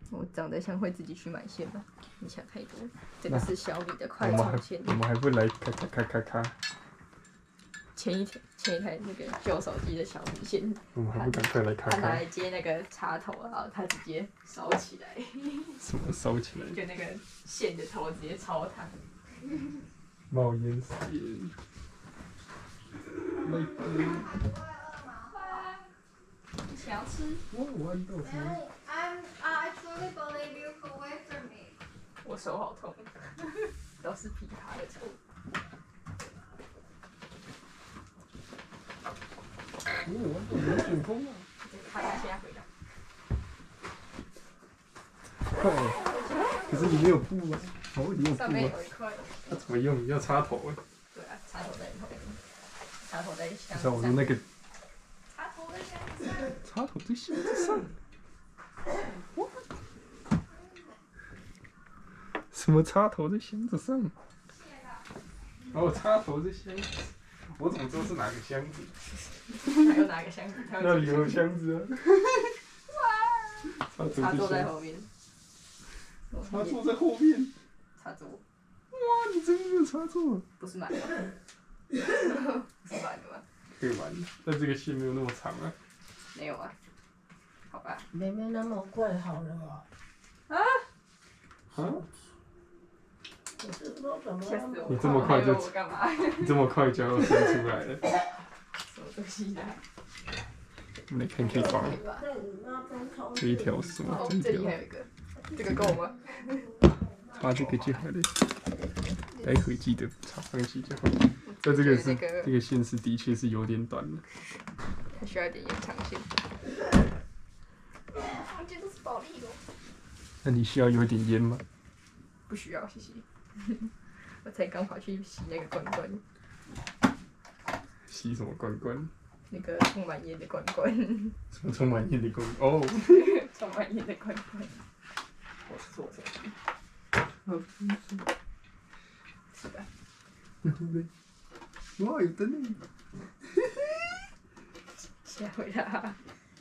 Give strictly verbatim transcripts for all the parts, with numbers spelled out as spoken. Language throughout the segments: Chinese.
我长得像会自己去买线吧？你想太多。这个是小米的快我们还充线。 我们还不来咔咔咔咔咔。 前一台前一台那个旧手机的小米线。 我们还不赶快来看他拿看？ 来接那个插头，然后他直接烧起来。 什么烧起来？ 就那个线的头直接超烫。 冒烟死烟。来你想要吃？ 我豌豆腐。 I'm, I truly believe you go away from me. 我手好痛，都是枇杷的臭。 哦，豌豆腐很风啊！ 看他现在回来。 快！可是你没有布啊！哦，你有布上面啊？ 有一块。 那怎么用？要插头啊？ 对啊，插头在后面，插头在箱不是，我说那个插头在箱子上。 插头在箱子上。什么插头在箱子上？哦，插头在箱子。我怎么知道是哪个箱子？ 还有哪个箱子？ 那里有箱子啊。插插座在座后面。 插座在后面。 插座。 哇，你真的有插座？ 不是满的。不是满的吗？ 可以玩，但这个线没有那么长啊。 没有啊。好吧。 没没那么快好了吧？ 啊？ 啊？ 我是说怎么吓死我！ 你这么快就我干嘛？ 你这么快就要生出来了？ 什么东西的？ 我们来看可以放在你那边冲这一条是吗？ 哦， 这一条这里还有一个，这个够吗？ 插这个就好了。待会记得插上去就好。但这个是这个线是的确是有点短了。 它需要一点延长线。我觉得是保利龙。 那你需要有点烟吗？ 不需要，谢谢。我才刚跑去洗那个罐罐， 吸什么罐罐？ 那个充满烟的罐罐。 什么充满烟的罐？哦， 充满烟的罐罐。我是做手机。 好， 是吧？ 然后呢？哇，有灯呢！ 吓回来。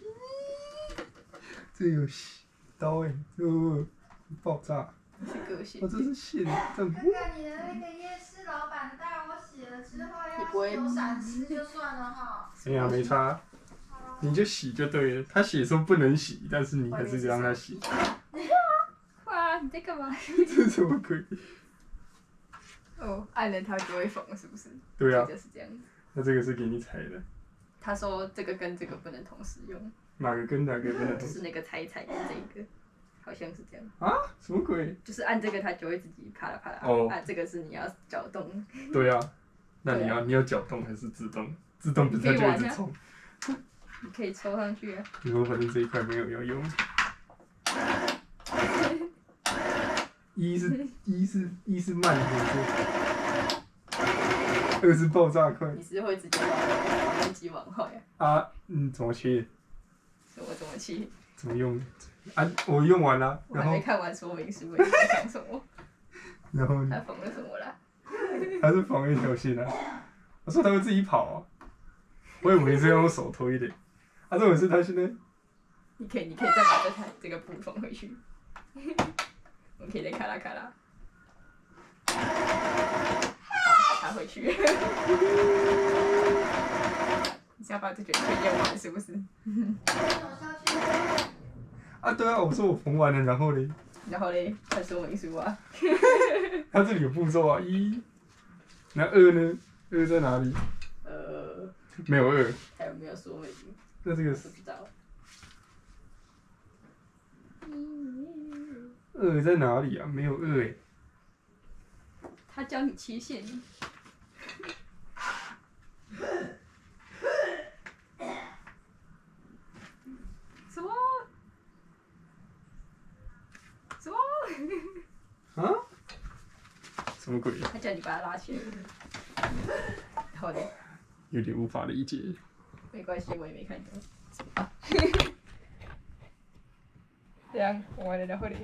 这有刀哎，哦，爆炸！ 是个性。 哦，这是线，这样。 哥哥，你的那个夜市老板带我洗了之后，要是有闪失就算了哈。 哎呀，没差，你就洗就对了。他写说不能洗，但是你还是让他洗。 哇，你在干嘛？ 这怎么可以？ 哦，按了它就会缝，是不是？ 对啊。 就是这样。 那这个是给你踩的。 他说这个跟这个不能同时用。 哪个跟哪个不能？ 就是那个踩踩的这个，好像是这样。 啊？什么鬼？ 就是按这个它就会自己啪啦啪啦。 哦。 啊，这个是你要搅动。 对啊。那你要你要搅动还是自动？自动不是它就一直冲。 你可以抽上去啊。 以后反正这一块没有要用。一是一是一是慢火，二是爆炸快。 你是会直接往自己往后呀？ 啊，嗯，怎么切？ 怎么怎么切？ 怎么用？啊，我用完了， 我然后还没看完说明书，你在讲什么？ 然后他缝了什么啦？ 他是缝一条线啊。我说他会自己跑啊，我以为是要用手推的。啊，这种是他现在。 你可以，你可以再把这台这个布缝回去。我们可以再咔啦咔啦。好，插回去。你是要把这卷片用完是不是？ 啊，对啊，我说我缝完了，然后嘞。 然后嘞，看说明书啊。 它这里有步骤啊，一。那二呢？二在哪里？ 呃。 没有二。 还有没有说明？ 那这个不知道。 二在哪里啊？没有二哎。 他教你切线。什么？什么？ 啊？什么鬼？ 他叫你把它拉起来。然后呢？ 有点无法理解。 没关系，我也没看懂。这样，我完了，然后呢？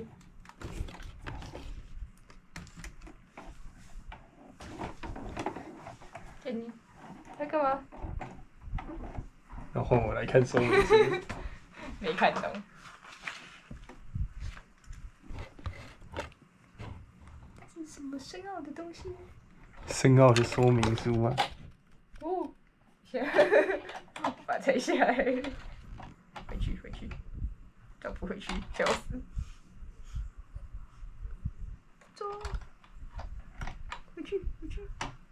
哎你，在干嘛？ 然后我来看说明书。 没看懂。 什么深奥的东西？ 深奥的说明书啊！ 哦，把它拆下来，回去回去，找不回去，笑死！走，回去回去。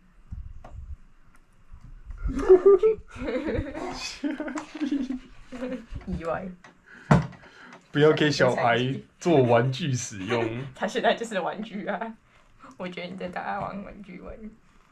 意外。 不要给小孩做玩具使用。 他现在就是玩具啊！我觉得你在打他玩玩具玩。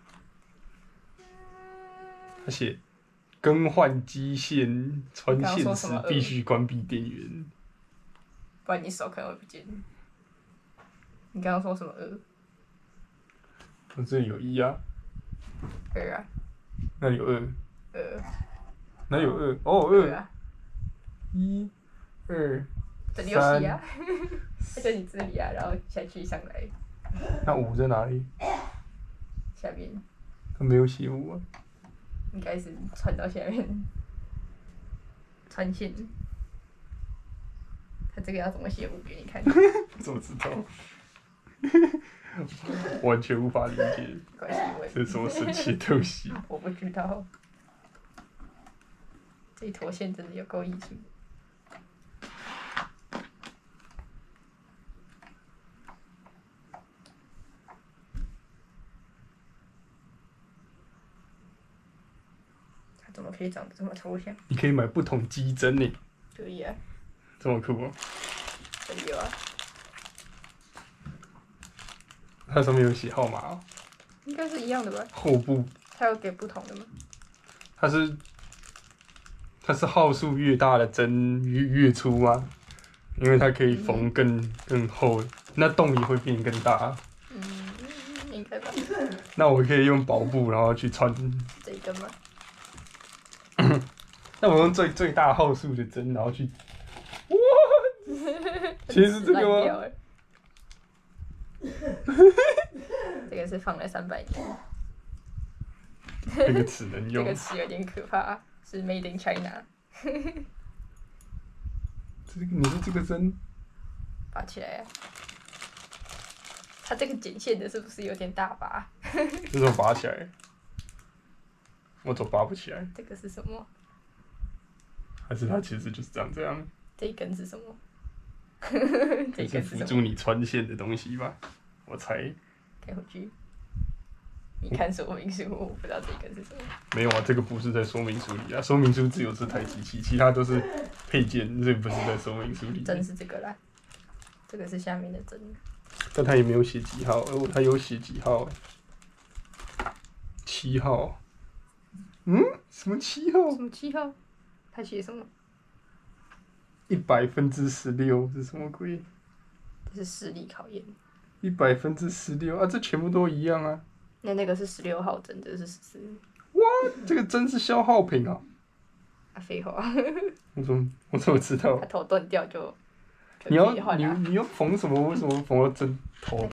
他写更换机线穿线时必须关闭电源， 不然你手可能会不见。你刚刚说什么二？ 我这里有一啊。 二啊。 那里有二。 二。 哪有二？哦二。 啊。 一、二。 这里有写啊，那就你这里啊，然后下去上来。 那五在哪里？ 下面。 他没有写五啊。 应该是穿到下面，穿线。他这个要怎么写五给你看？ 怎么知道？完全无法理解。这是什么神奇的东西？ 我不知道。这一坨线真的有够艺术。怎么可以长得这么抽象？ 你可以买不同机针呢。 可以啊。 这么酷哦。 这里有啊。 它上面有写号码哦。 应该是一样的吧。 后部。 它有给不同的吗？ 它是，它是号数越大的针越越粗吗？因为它可以缝更、嗯、更厚，那洞也会变更大。 嗯，应该吧。 那我可以用薄布，然后去穿。 这一根吗？ 那我用最最大号数的针，然后去，哇，其实是这个吗？ 这个是放了三百年。 这个尺能用。 这个尺有点可怕，是 Made in China。 这个你说这个针？ 拔起来啊！它这个剪线的是不是有点大把？ 这怎么拔起来？我都拔不起来。 这个是什么？ 还是它其实就是长这样？ 这一根是什么？ 这是辅助你穿线的东西吧？我猜。 开回去。你看说明书，我不知道这一根是什么。 没有啊，这个不是在说明书里啊，说明书只有这台机器，其他都是配件，这不是在说明书里。 针是这个啦，这个是下面的针。 但他也没有写几号，哦，他有写几号？七号。嗯？什么七号？ 什么七号？他写什么？ 一百分之十六是什么鬼？ 这是视力考验。 一百分之十六啊，这全部都一样啊。 那那个是十六号针，这是十四。 哇，这个针是消耗品啊！ 啊，废话。 我怎么我怎么知道？ 他头断掉就。 你要你你要缝什么？为什么缝到针头？